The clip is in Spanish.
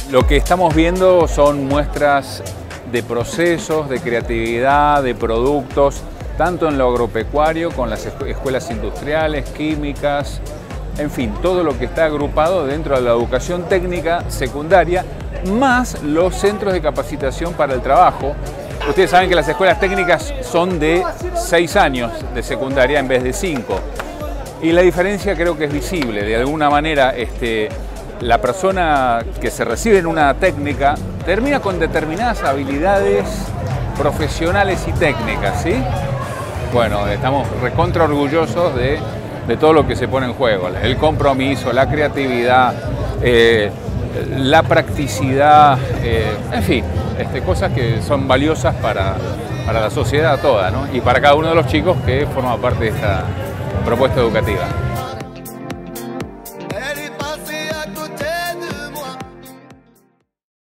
Lo que estamos viendo son muestras de procesos, de creatividad, de productos, tanto en lo agropecuario, con las escuelas industriales, químicas, en fin, todo lo que está agrupado dentro de la educación técnica secundaria, más los centros de capacitación para el trabajo. Ustedes saben que las escuelas técnicas son de 6 años de secundaria en vez de 5. Y la diferencia creo que es visible. De alguna manera, la persona que se recibe en una técnica termina con determinadas habilidades profesionales y técnicas, ¿sí? Bueno, estamos recontra orgullosos de todo lo que se pone en juego. El compromiso, la creatividad, la practicidad, en fin, cosas que son valiosas para la sociedad toda, ¿no? Y para cada uno de los chicos que forma parte de esta propuesta educativa.